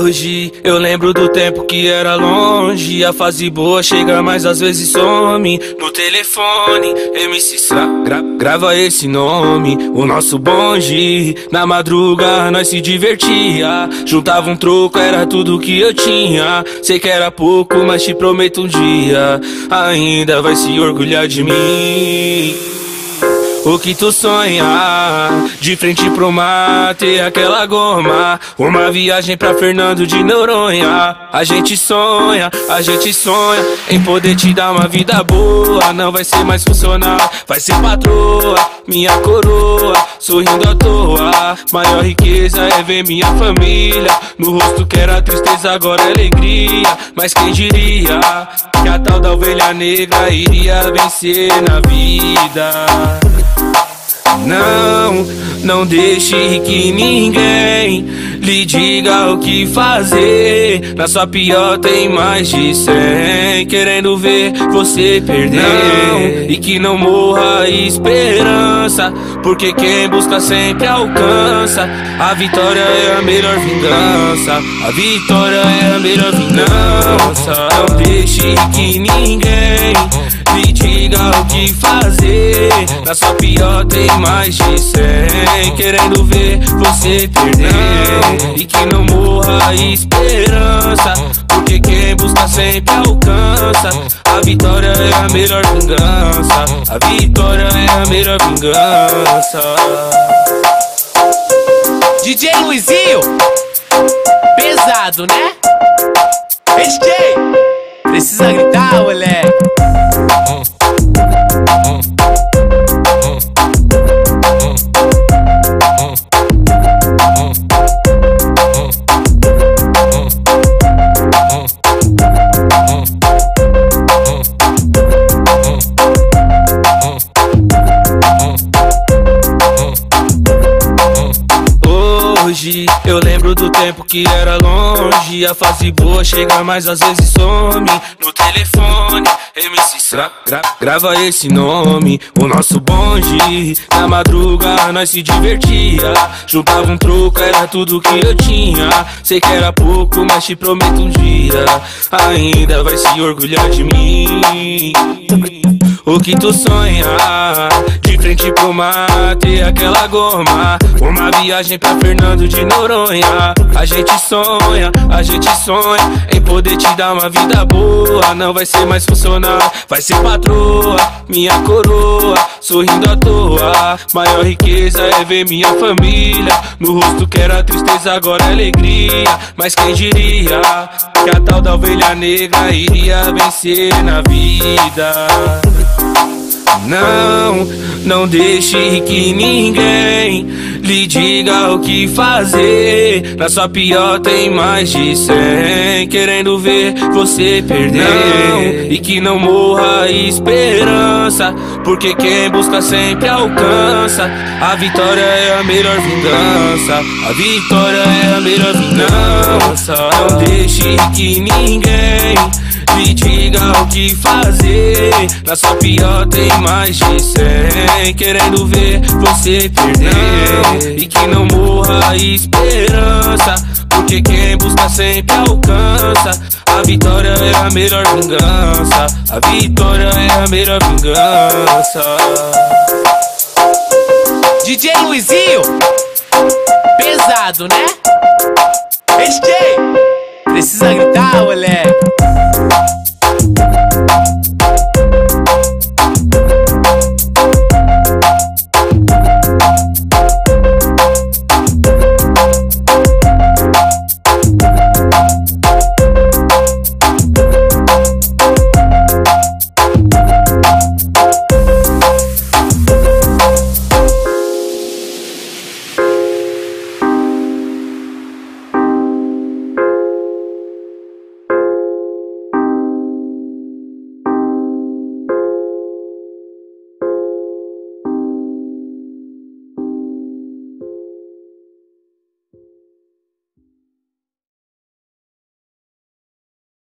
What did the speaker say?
Hoje eu lembro do tempo que era longe. A fase boa chega, mas às vezes some. No telefone, MC Sá, grava esse nome. O nosso bonde, na madruga nós se divertia. Juntava um troco, era tudo que eu tinha. Sei que era pouco, mas te prometo um dia ainda vai se orgulhar de mim. O que tu sonha, de frente pro mar, ter aquela goma. Uma viagem pra Fernando de Noronha. A gente sonha em poder te dar uma vida boa. Não vai ser mais funcional, vai ser patroa, minha coroa, sorrindo à toa. Maior riqueza é ver minha família. No rosto que era tristeza, agora é alegria. Mas quem diria que a tal da ovelha negra iria vencer na vida? Não deixe que ninguém lhe diga o que fazer. Na sua pior tem mais de 100 querendo ver você perder. E que não morra a esperança, porque quem busca sempre alcança. A vitória é a melhor vingança, a vitória é a melhor vingança. Não deixe que ninguém lhe diga o que fazer. Na sua pior tem mais de 100 querendo ver você perder. E que não morra a esperança, porque quem busca sempre alcança. A vitória é a melhor vingança, a vitória é a melhor vingança. DJ Luizinho, pesado, né? DJ, precisa gritar, moleque. Hoje eu lembro do tempo que era longe. A fase boa chega, mas às vezes some. No telefone, MC Sá, grava esse nome. O nosso bonde, na madruga nós se divertia. Juntava um troco, era tudo que eu tinha. Sei que era pouco, mas te prometo um dia ainda vai se orgulhar de mim. O que tu sonha, de frente pro mar, ter aquela goma. Uma viagem pra Fernando de Noronha. A gente sonha em poder te dar uma vida boa. Não vai ser mais funcional, vai ser patroa, minha coroa, sorrindo à toa. Maior riqueza é ver minha família. No rosto que era tristeza, agora é alegria. Mas quem diria que a tal da ovelha negra iria vencer na vida? Não deixe que ninguém lhe diga o que fazer. Na sua pior tem mais de 100 querendo ver você perder. E que não morra a esperança, porque quem busca sempre alcança. A vitória é a melhor vingança, a vitória é a melhor vingança. Não deixe que ninguém lhe diga o que fazer. Na sua pior tem mais de 100 querendo ver você perder. E que não morra a esperança, porque quem busca sempre alcança. A vitória é a melhor vingança, a vitória é a melhor vingança. DJ Luizinho, pesado, né? DJ, precisa gritar, moleque.